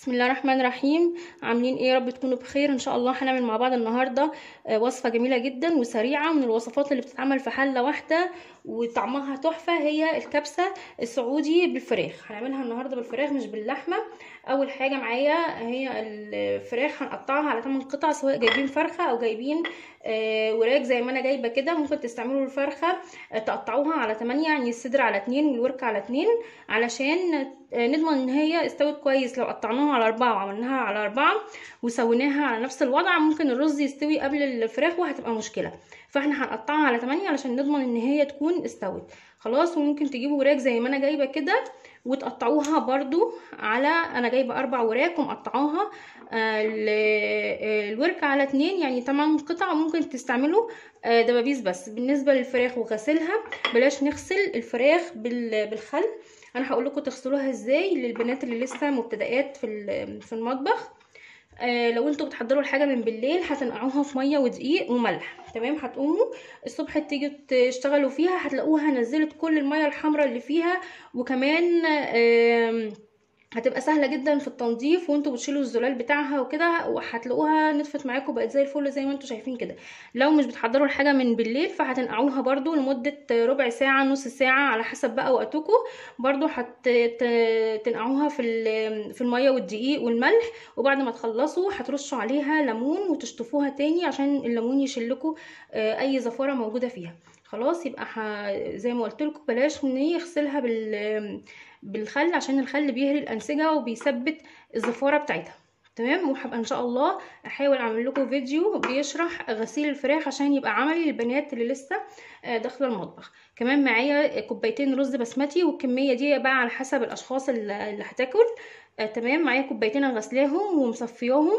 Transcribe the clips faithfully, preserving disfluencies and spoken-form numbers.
بسم الله الرحمن الرحيم. عاملين ايه؟ يا رب تكونوا بخير. ان شاء الله هنعمل مع بعض النهارده آه، وصفه جميله جدا وسريعه من الوصفات اللي بتتعمل في حله واحده وطعمها تحفه، هي الكبسه السعودي بالفراخ. هنعملها النهارده بالفراخ مش باللحمه. اول حاجه معايا هي الفراخ، هنقطعها على ثمان قطع، سواء جايبين فرخه او جايبين آه، وراك زي ما انا جايبه كده. ممكن تستعملوا الفرخه آه، تقطعوها على ثمانية، يعني الصدر على اتنين والورك على اتنين، علشان آه، نضمن ان هي استوت كويس. لو قطعناها على اربعة وعملناها على اربعة وسويناها على نفس الوضع، ممكن الرز يستوي قبل الفراخ وهتبقى مشكله. فاحنا هنقطعها على ثمانية علشان نضمن ان هي تكون استوت خلاص. وممكن تجيبوا وراك زي ما انا جايبه كده وتقطعوها برضو على، انا جايبه اربع وراك ومقطعاها آه، الورك على اتنين، يعني تمن قطع. ممكن تستعملوا آه، دبابيس. بس بالنسبه للفراخ وغسلها، بلاش نغسل الفراخ بالخل. انا هقول لكم تغسلوها ازاي للبنات اللي لسه مبتدئات في في المطبخ. آه لو انتوا بتحضروا الحاجه من بالليل، هتنقعوها في ميه ودقيق وملح، تمام. هتقوموا الصبح تيجي تشتغلوا فيها، هتلاقوها نزلت كل الميه الحمراء اللي فيها. وكمان آه هتبقى سهله جدا في التنظيف، وانتوا بتشيلوا الزلال بتاعها وكده، وهتلاقوها نطفت معاكم بقت زي الفل زي ما انتوا شايفين كده. لو مش بتحضروا الحاجه من بالليل، فهتنقعوها برضو لمده ربع ساعه نص ساعه على حسب بقى وقتكم. برضو هتنقعوها في في الميه والدقيق والملح، وبعد ما تخلصوا هترشوا عليها ليمون وتشطفوها تاني عشان الليمون يشيلكوا اي زفاره موجوده فيها. خلاص، يبقى زي ما قلت لكم بلاش نغسلها بال بالخل، عشان الخل بيهري الانسجه وبيثبت الزفاره بتاعتها، تمام. وهبقى ان شاء الله احاول اعمل لكم فيديو بيشرح غسيل الفراخ عشان يبقى عملي للبنات اللي لسه داخله المطبخ. كمان معايا كوبايتين رز بسمتي، والكميه دي بقى على حسب الاشخاص اللي هتاكل. آه تمام. معايا كوبايتين غسلاهم ومصفياهم.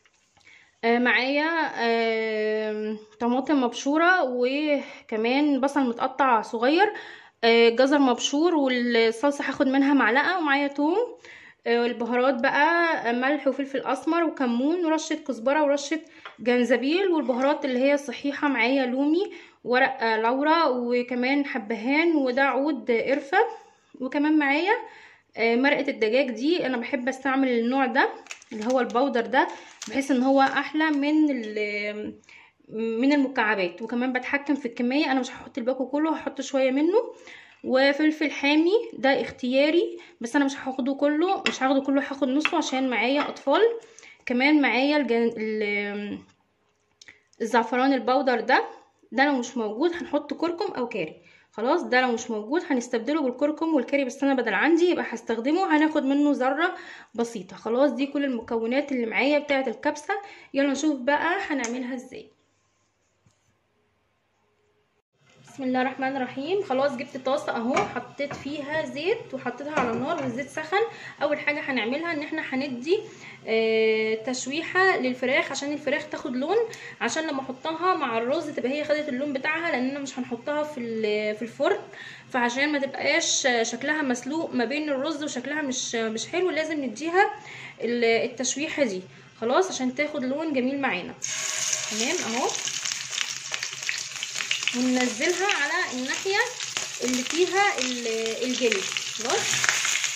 آه معايا آه طماطم مبشوره، وكمان بصل متقطع صغير، آه جزر مبشور، والصلصه هاخد منها معلقه. ومعايا توم. آه البهارات بقى ملح وفلفل اسمر وكمون ورشه كزبره ورشه جنزبيل. والبهارات اللي هي الصحيحه معايا لومي، ورق آه لورا، وكمان حبهان، وده عود قرفه. وكمان معايا آه مرقه الدجاج دي، انا بحب استعمل النوع ده اللي هو البودر ده، بحيث ان هو احلى من من المكعبات. وكمان بتحكم في الكميه، انا مش هحط الباكو كله، هحط شويه منه. وفلفل حامي ده اختياري، بس انا مش هاخده كله، مش هاخده كله، هاخد نصه عشان معايا اطفال. كمان معايا الجن... الزعفران البودر ده ده لو مش موجود هنحط كركم او كاري. خلاص، ده لو مش موجود هنستبدله بالكركم والكاري، بس انا بدل عندي يبقى هستخدمه، هناخد منه ذره بسيطه. خلاص، دي كل المكونات اللي معايا بتاعه الكبسه. يلا نشوف بقى هنعملها ازاي. بسم الله الرحمن الرحيم. خلاص، جبت طاسه اهو، حطيت فيها زيت وحطيتها على النار والزيت سخن. اول حاجه هنعملها ان احنا هندي آه تشويحه للفراخ عشان الفراخ تاخد لون، عشان لما احطها مع الرز تبقى هي خدت اللون بتاعها، لاننا مش هنحطها في في الفرن. فعشان ما تبقاش شكلها مسلوق ما بين الرز وشكلها مش مش حلو، لازم نديها التشويحه دي خلاص عشان تاخد لون جميل معانا. تمام اهو، وننزلها على الناحية اللي فيها الجلد. خلاص،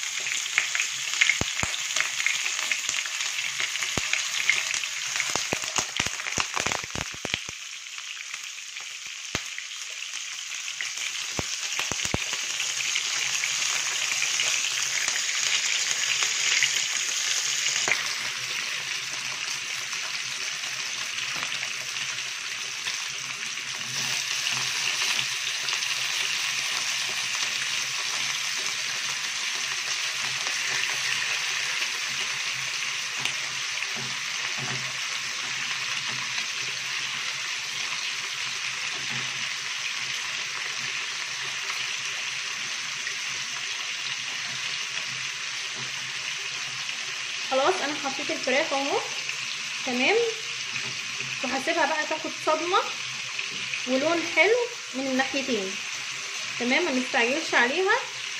خلاص انا حطيت الفراخ اهو، تمام. وهسيبها بقى تاخد صدمه ولون حلو من الناحيتين، تمام. ما نستعجلش عليها،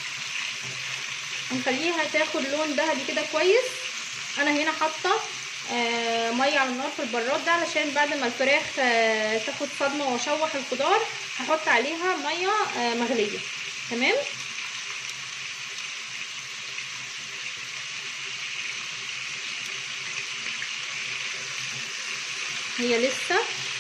هنخليها تاخد لون ذهبي كده كويس. انا هنا حاطه آه ميه على النار في البراد ده، علشان بعد ما الفراخ آه تاخد صدمه واشوح الخضار هحط عليها ميه آه مغليه، تمام. هي لسه.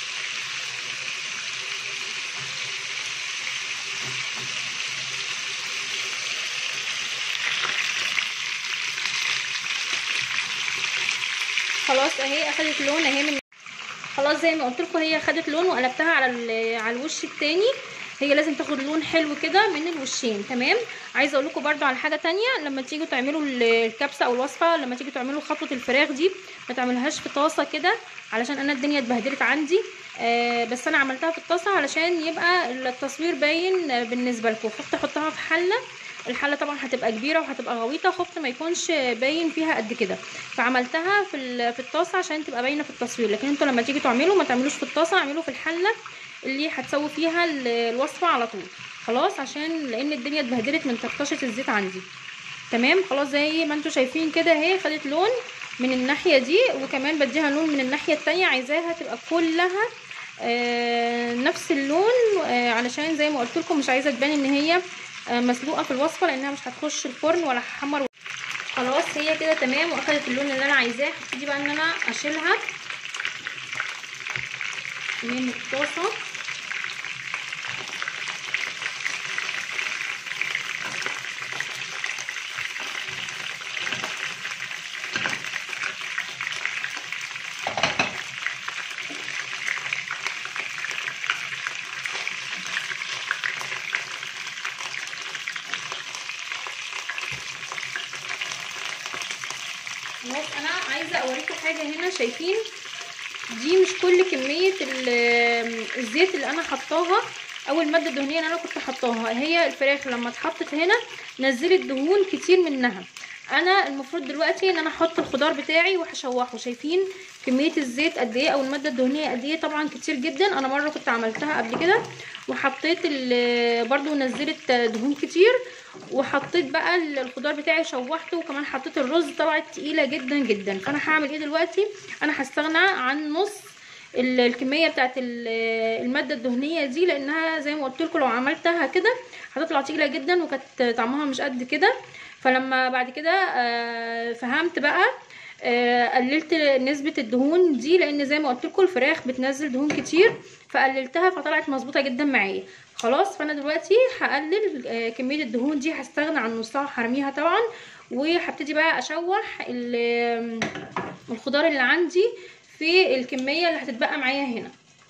خلاص اهي اخدت لون اهي من خلاص زي ما قلت لكم هي خدت لون وقلبتها على على الوش التاني. هي لازم تاخد لون حلو كده من الوشين. تمام. عايزه اقول لكم برده على حاجه تانية، لما تيجوا تعملوا الكبسه او الوصفه، لما تيجوا تعملوا خطوه الفراخ دي ما تعملوهاش في طاسه كده، علشان انا الدنيا اتبهدلت عندي. آه بس انا عملتها في الطاسه علشان يبقى التصوير باين بالنسبه لكم. خفت احطها في حله، الحله طبعا هتبقى كبيره وهتبقى غويطه، خفت ما يكونش باين فيها قد كده، فعملتها في في الطاسه عشان تبقى باينه في التصوير. لكن انتوا لما تيجي تعملوا ما تعملوش في الطاسه، اعملوا في الحله اللي هتسوي فيها الوصفه على طول. خلاص، عشان لان الدنيا اتبهدلت من طرطشه الزيت عندي. تمام. خلاص زي ما انتوا شايفين كده اهي خدت لون من الناحيه دي، وكمان بديها لون من الناحيه التانية. عايزاها تبقى كلها آه نفس اللون، آه علشان زي ما قلت لكم مش عايزه تبان ان هي آه مسلوقه في الوصفه، لانها مش هتخش الفرن ولا هحمر. خلاص هي كده تمام واخدت اللون اللي انا عايزاه. هبتدي بقى ان انا اشيلها من الطاسه. خلاص انا عايزه اوريكم حاجه هنا. شايفين دي مش كل كميه الزيت اللي انا حطاها او الماده الدهنيه اللي انا كنت حطاها. هي الفراخ لما اتحطت هنا نزلت دهون كتير منها. انا المفروض دلوقتي ان انا احط الخضار بتاعي وهشوحه. شايفين كميه الزيت قد ايه او الماده الدهنيه قد ايه؟ طبعا كتير جدا. انا مره كنت عملتها قبل كده وحطيت برضو نزلت دهون كتير، وحطيت بقى الخضار بتاعي شوحته، وكمان حطيت الرز طلعت تقيله جدا جدا. فانا هعمل ايه دلوقتي؟ انا هستغنى عن نص الكميه بتاعت الماده الدهنيه دي، لانها زي ما قلت لكم لو عملتها كده هتطلع تقيله جدا وكانت طعمها مش قد كده. فلما بعد كده فهمت بقى قللت نسبه الدهون دي، لان زي ما قلت لكم الفراخ بتنزل دهون كتير، فقللتها فطلعت مظبوطه جدا معايا. خلاص فانا دلوقتي هقلل كميه الدهون دي، هستغنى عن نصها هرميها طبعا، وهبتدي بقى اشوح الخضار اللي عندي في الكميه اللي هتتبقى معايا هنا.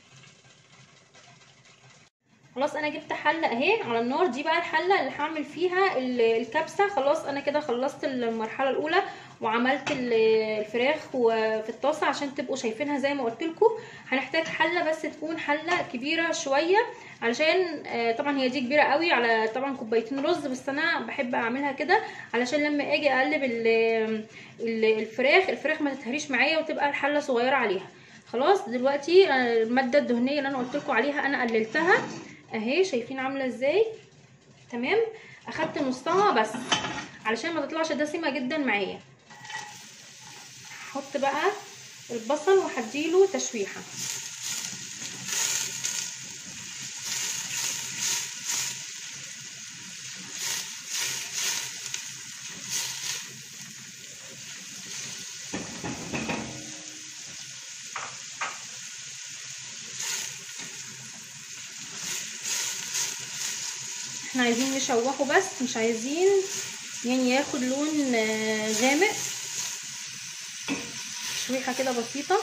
خلاص انا جبت حله اهي على النار. دي بقى الحله اللي هعمل فيها الكبسه. خلاص انا كده خلصت المرحله الاولى وعملت الفراخ في الطاسه عشان تبقوا شايفينها زي ما قلت لكم. هنحتاج حله بس تكون حله كبيره شويه، علشان طبعا هي دي كبيره قوي على طبعا كوبايتين رز، بس انا بحب اعملها كده علشان لما اجي اقلب الفراخ الفراخ ما تتهريش معايا وتبقى الحله صغيره عليها. خلاص دلوقتي الماده الدهنيه اللي انا قلت لكم عليها انا قللتها اهي. شايفين عامله ازاي؟ تمام. اخدت نصها بس علشان ما تطلعش دسمه جدا معايا. هحط بقى البصل وهديله تشويحه. احنا عايزين نشوحه بس، مش عايزين يعني ياخد لون غامق، تشويحه كده بسيطه.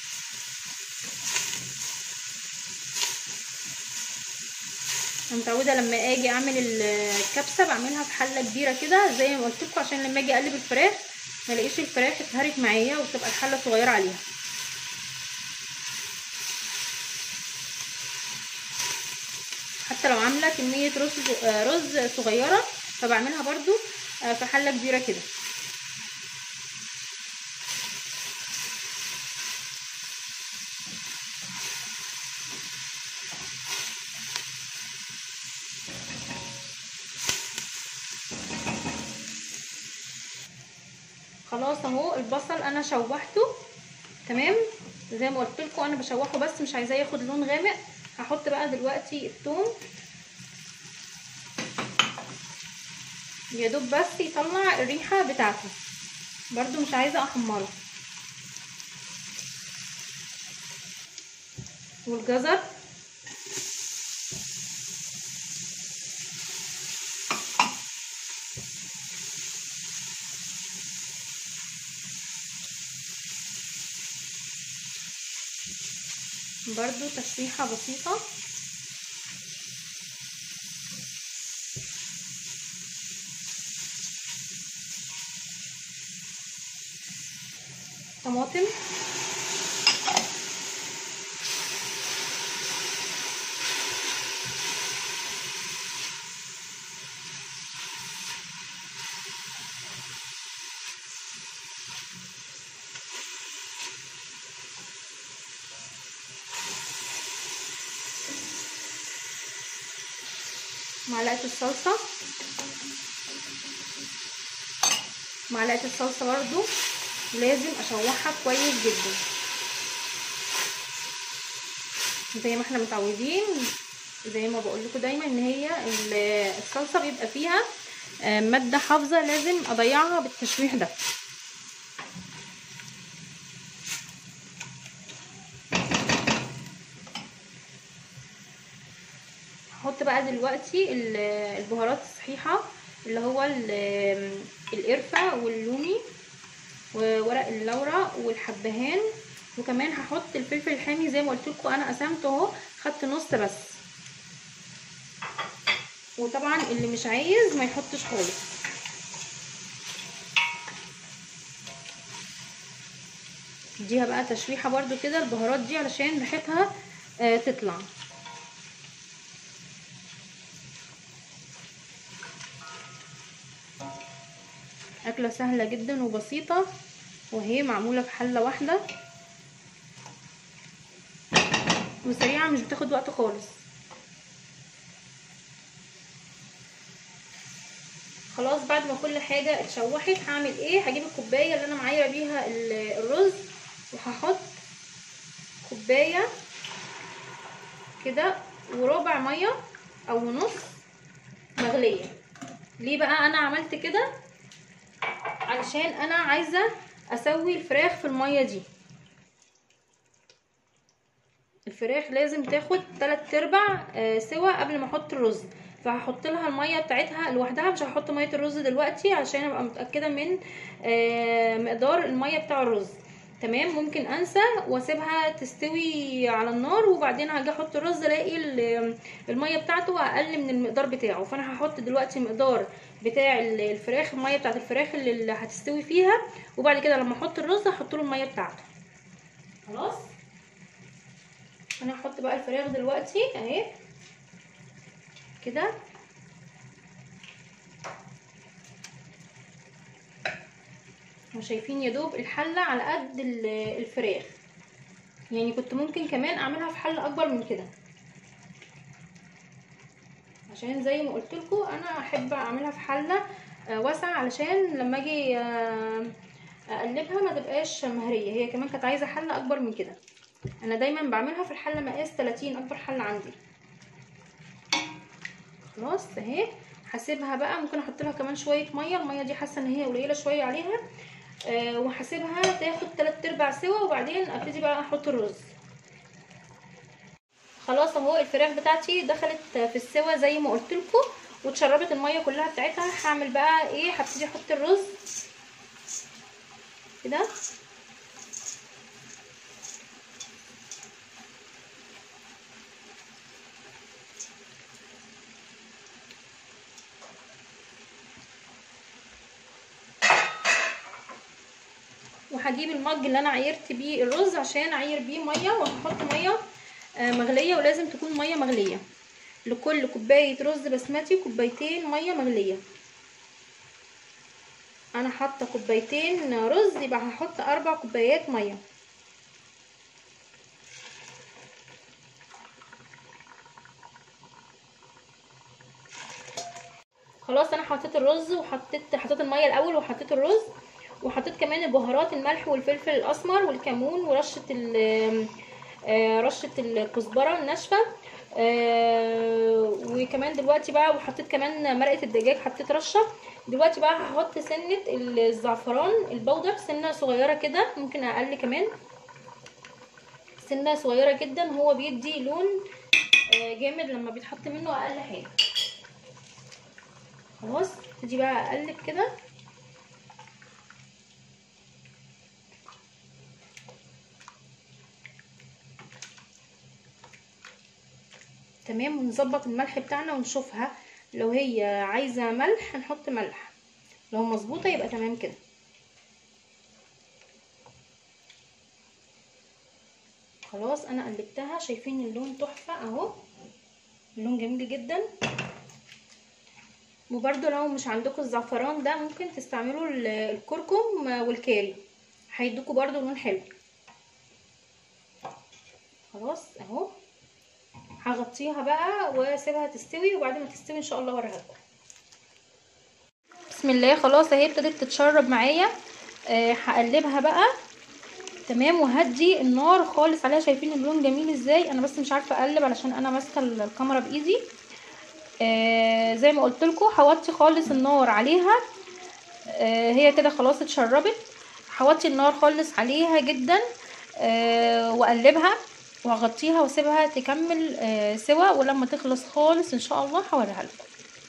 انا متعوده لما اجي اعمل الكبسه بعملها في حله كبيره كده زي ما قلت لكم، عشان لما اجي اقلب الفراخ ما الاقيش الفراخ اتهرت معايا وتبقى الحله صغيره عليها. حتى لو عامله كميه رز رز صغيره فبعملها برضو في حله كبيره كده. خلاص اهو البصل انا شوحته تمام زي ما قلت لكم، انا بشوحه بس مش عايزاه ياخد لون غامق. هحط بقى دلوقتي الثوم يا دوب بس يطلع الريحه بتاعته، برضو مش عايزه احمره. والجزر. برضو تشويحة بسيطة. طماطم. معلقة الصلصة. معلقة الصلصة برضو لازم اشوحها كويس جدا زي ما احنا متعودين. زي ما بقول لكم دايما ان هي الصلصة بيبقى فيها مادة حافظة لازم اضيعها بالتشويح ده. هحط بقى دلوقتي البهارات الصحيحة اللي هو القرفة واللومي وورق اللورا والحبهان، وكمان هحط الفلفل الحامي زي ما قلت لكم انا قسمته اهو، خدت نص بس. وطبعا اللي مش عايز ما يحطش خالص. اديها بقى تشويحه برده كده البهارات دي علشان ريحتها آه تطلع. اكله سهله جدا وبسيطه، وهي معموله في حله واحده وسريعه، مش بتاخد وقت خالص. خلاص بعد ما كل حاجه اتشوحت هعمل ايه؟ هجيب الكوبايه اللي انا معايره بيها الرز وهحط كوبايه كده وربع ميه او نص مغليه. ليه بقى انا عملت كده؟ علشان انا عايزه اسوي الفراخ في الميه دي. الفراخ لازم تاخد تلات ارباع سوا قبل ما احط الرز، فهحط لها الميه بتاعتها لوحدها، مش هحط ميه الرز دلوقتي عشان ابقى متاكده من مقدار الميه بتاع الرز. تمام. ممكن انسى واسيبها تستوي على النار وبعدين هاجي احط الرز الاقي الميه بتاعته اقل من المقدار بتاعه، فانا هحط دلوقتي مقدار بتاع الفراخ، الميه بتاعت الفراخ اللي هتستوي فيها، وبعد كده لما احط الرز هحط له الميه بتاعته. خلاص انا هحط بقى الفراخ دلوقتي اهي كده. وشايفين يا دوب الحله على قد الفراخ، يعني كنت ممكن كمان اعملها في حله اكبر من كده، عشان زي ما قلت لكم انا احب اعملها في حله واسعه علشان لما اجي اقلبها ما تبقاش مهريه. هي كمان كانت عايزه حله اكبر من كده. انا دايما بعملها في الحله مقاس تلاتين، اكبر حله عندي. خلاص اهي هسيبها بقى. ممكن احط لها كمان شويه ميه، الميه دي حاسه ان هي قليله شويه عليها، أه وهسيبها تاخد تلات ارباع سوا وبعدين ابتدي بقى احط الرز. خلاص اهو الفراخ بتاعتي دخلت في السوا زي ما قلت لكم واتشربت الميه كلها بتاعتها. هعمل بقى ايه؟ هبتدي احط الرز كده وهجيب المج اللي انا عايرت بيه الرز عشان اعير بيه ميه، وهحط ميه مغليه، ولازم تكون ميه مغليه. لكل كوبايه رز بسمتي كوبايتين ميه مغليه. انا حاطه كوبايتين رز يبقى هحط اربع كوبايات ميه. خلاص انا حطيت الرز وحطيت حطيت الميه الاول وحطيت الرز، وحطيت كمان البهارات، الملح والفلفل الاسمر والكمون ورشه رشه الكزبره الناشفه، وكمان دلوقتي بقى وحطيت كمان مرقه الدجاج، حطيت رشه. دلوقتي بقى هحط سنه الزعفران البودر، سنه صغيره كده، ممكن اقل كمان، سنه صغيره جدا، هو بيدي لون جامد لما بيتحط منه اقل حاجه. خلاص ابتدي بقى اقلب كده. تمام، ونظبط الملح بتاعنا ونشوفها، لو هي عايزه ملح هنحط ملح، لو مظبوطه يبقى تمام كده. خلاص انا قلبتها، شايفين اللون تحفه اهو، اللون جميل جدا. وبرده لو مش عندكم الزعفران ده ممكن تستعملوا الكركم والكاري، هيدوكوا برده لون حلو. خلاص اهو هغطيها بقى واسيبها تستوي، وبعد ما تستوي ان شاء الله اوريها لكم. بسم الله. خلاص اهي ابتدت تتشرب معايا. أه هقلبها بقى. تمام، وهدي النار خالص عليها. شايفين اللون جميل ازاي؟ انا بس مش عارفه اقلب علشان انا ماسكه الكاميرا بايدي. آه زي ما قلت لكم هوطي خالص النار عليها. آه هي كده خلاص اتشربت. هوطي النار خالص عليها جدا آه واقلبها وهغطيها واسيبها تكمل آه سوا، ولما تخلص خالص ان شاء الله هوريها لكم.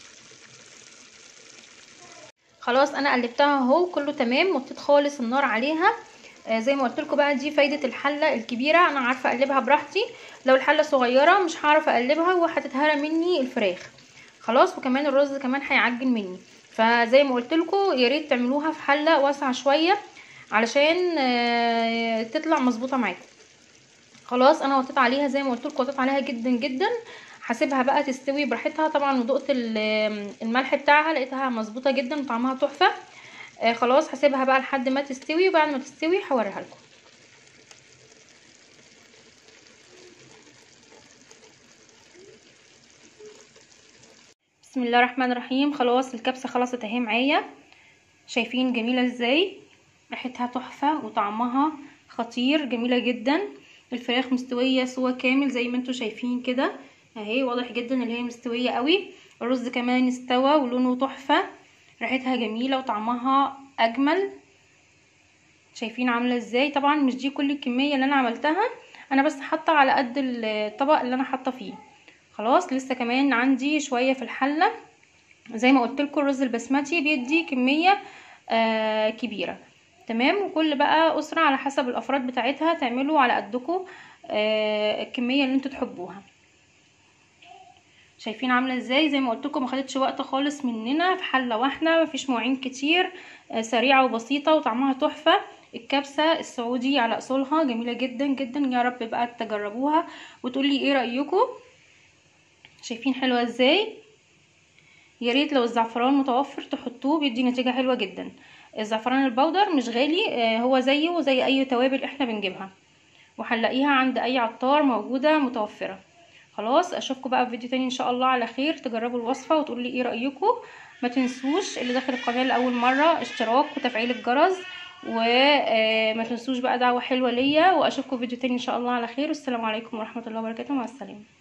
خلاص انا قلبتها اهو كله تمام، وطيت خالص النار عليها. آه زي ما قلت لكم بقى دي فايده الحله الكبيره، انا عارفه اقلبها براحتي. لو الحله صغيره مش هعرف اقلبها وهتتهرى مني الفراخ. خلاص، وكمان الرز كمان هيعجن مني. فزي ما قلت لكم يا ريت تعملوها في حله واسعه شويه علشان آه تطلع مظبوطه معاكم. خلاص انا وطيت عليها زي ما قلت لكم، وطيت عليها جدا جدا. هسيبها بقى تستوي براحتها طبعا، ودقت الملح بتاعها لقيتها مظبوطه جدا وطعمها تحفه. آه خلاص هسيبها بقى لحد ما تستوي، وبعد ما تستوي هوريها لكم. بسم الله الرحمن الرحيم. خلاص الكبسه خلصت اهي معايا. شايفين جميله ازاي؟ ريحتها تحفه وطعمها خطير، جميله جدا. الفراخ مستويه سوا كامل زي ما انتم شايفين كده اهي، واضح جدا ان هي مستويه قوي. الرز كمان استوى ولونه تحفه، ريحتها جميله وطعمها اجمل. شايفين عامله ازاي؟ طبعا مش دي كل الكميه اللي انا عملتها، انا بس حاطه على قد الطبق اللي انا حاطه فيه. خلاص لسه كمان عندي شويه في الحله. زي ما قلت لكم الرز البسمتي بيدي كميه آه كبيره. تمام، وكل بقى اسره على حسب الافراد بتاعتها تعملوا على قدكم آه الكميه اللي انتوا تحبوها. شايفين عامله ازاي؟ زي ما قلت لكم ما خدتش وقت خالص مننا، في حله واحده مفيش مواعين كتير، آه سريعه وبسيطه وطعمها تحفه. الكبسه السعودي على اصولها جميله جدا جدا، يا رب بقى تجربوها وتقولي ايه رايكم. شايفين حلوه ازاي؟ يا ريت لو الزعفران متوفر تحطوه، بيدي نتيجه حلوه جدا. الزعفران البودر مش غالي، آه هو زيه وزي اي توابل احنا بنجيبها، وهنلاقيها عند اي عطار موجوده متوفره. خلاص اشوفكم بقى في فيديو تاني ان شاء الله على خير، تجربوا الوصفه وتقولوا لي ايه رايكم. ما تنسوش اللي داخل القناه لاول مره اشتراك وتفعيل الجرس، وما تنسوش بقى دعوه حلوه ليا. واشوفكم في فيديو تاني ان شاء الله على خير، والسلام عليكم ورحمه الله وبركاته. مع السلامه.